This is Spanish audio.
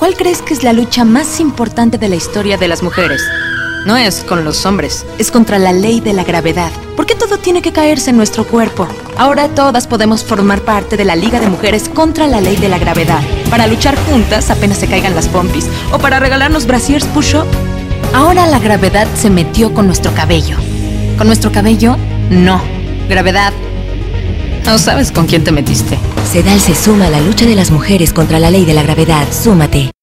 ¿Cuál crees que es la lucha más importante de la historia de las mujeres? No es con los hombres, es contra la ley de la gravedad. ¿Por qué todo tiene que caerse en nuestro cuerpo? Ahora todas podemos formar parte de la Liga de Mujeres contra la ley de la gravedad. Para luchar juntas apenas se caigan las pompis, o para regalarnos brasiers push-up. Ahora la gravedad se metió con nuestro cabello. ¿Con nuestro cabello? No. Gravedad. No sabes con quién te metiste. Sedal se suma a la lucha de las mujeres contra la ley de la gravedad. Súmate.